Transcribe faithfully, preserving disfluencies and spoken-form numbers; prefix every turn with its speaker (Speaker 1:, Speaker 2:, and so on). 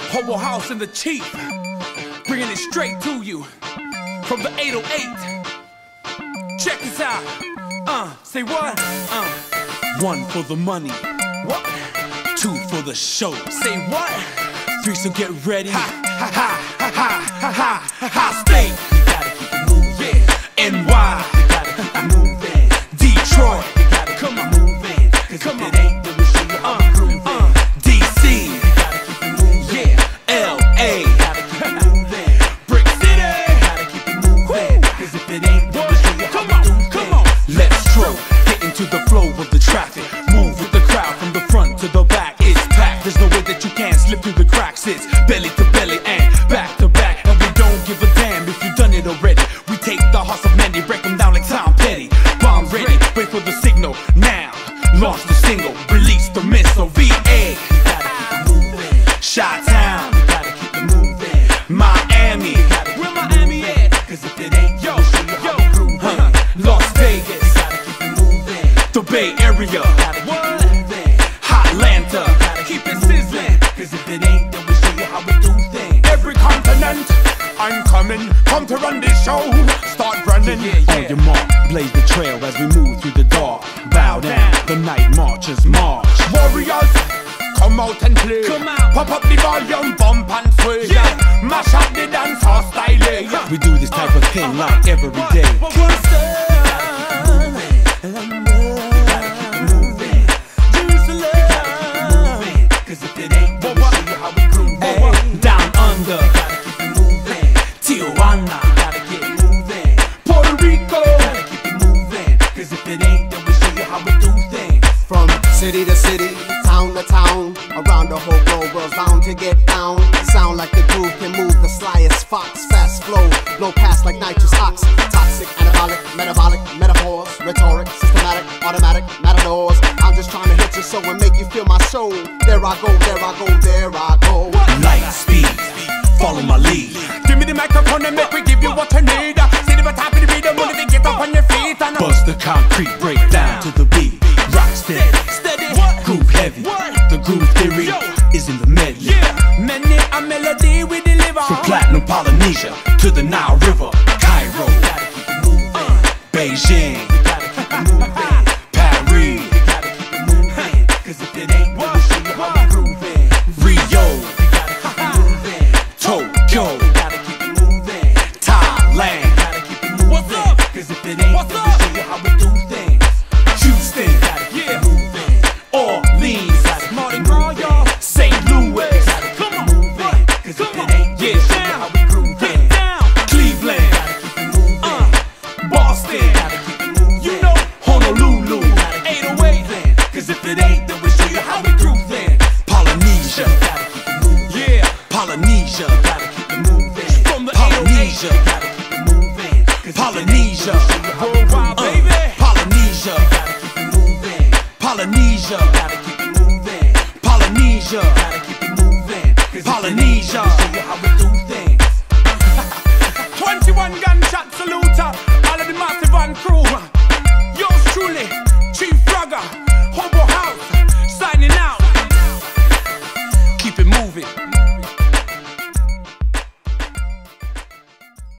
Speaker 1: Hobo House and the Chief, bringing it straight to you from the eight oh eight. Check this out. Uh, say what? Uh, one for the money. What? Two for the show. Say what? Three, so get ready. Ha ha ha ha ha ha ha ha. State. You gotta keep it moving. N Y. You gotta keep it moving. Detroit. You gotta come on moving. Cause come if on. It ain't, then we'll show you how uh, grooving. Uh, D C. You gotta keep it moving. Yeah. L A. You gotta keep it moving. Brick City. You gotta keep it moving. Cause if it ain't, then we'll show you how we do things. Come on. Let's stroke. Get into the flow of the traffic. Move with the crowd from the front to the back. It's packed. There's no way that you can slip through the cracks. It's belly to belly and back to back. And we don't give a damn if you've done it already. We take the hearts of many, break them down like Tom Petty. Bomb ready, wait for the signal. Now, launch the single, release the missile. V A, you gotta keep it moving. Chi-Town, you gotta keep it moving. Miami, you gotta keep where Miami at? Cause if it ain't, yo, show you how we groovin'. Huh. Las Vegas, you gotta keep it moving. The Bay Area, you gotta keep it moving. Atlanta, you gotta keep it sizzling. Cause if it ain't, then we'll show you how we do things. Every continent, I'm coming, come to run this show. Start running, yeah, yeah. On your mark, blaze the trail as we move through the dark. Bow down, the night marches march. Warriors, come out and play. Come out. Pop up the volume, bump and sway. Yeah. Mash up the dance or style. Yeah. We do this type of thing like every day. Cause if it ain't, we'll show you how we groove. Hey, down under, gotta keep it moving. Tijuana, gotta get moving. Puerto Rico, gotta keep it moving. Cause if it ain't, then we'll show you how we do things.
Speaker 2: From city to city, town to town, around the whole globe, we're bound to get down. Sound like the groove can move the slyest fox. Fast flow, blow past like nitrous ox. Toxic, anabolic, metabolic, metaphors, rhetoric, systematic, automatic, matadors. I'm just trying to hit your soul and make you feel my soul. There I go, there I go, there I go.
Speaker 1: Light speed, follow my lead. Give me the microphone and make me give you what you need. See the top of the rhythm, wanna they get up on your feet. And bust the concrete, break down to the beat. Rock steady, steady, groove heavy. The groove theory is in the medley. Many a melody we deliver. From Platinum Polynesia to the Nile River, Cairo, Beijing, Paris. Cause if it ain't, we'll show you how we groovin'. Rio, you gotta keep it moving. Tokyo, you gotta keep it moving. Thailand, you gotta keep it moving. What's up? Cause if it ain't, we'll show you how we do things. Houston, you gotta keep yeah. it moving. Orleans, Mardi Gras, y'all. Saint Louis, you gotta keep it moving. Cause if it ain't, yeah. we'll show you how we groovin'. Cleveland, you gotta keep it moving. Uh, Boston, you gotta keep it moving. You know, Honolulu, eight oh eight. Cause if it ain't, then we'll show you how we groove then. Polynesia, gotta keep it moving. Yeah, Polynesia, gotta keep it moving. From the Polynesia, gotta keep it moving. Polynesia, worldwide, baby. Polynesia, gotta keep it moving. Polynesia, gotta keep it moving. Polynesia, gotta keep it moving. Polynesia, show you how we do things. twenty-one guys.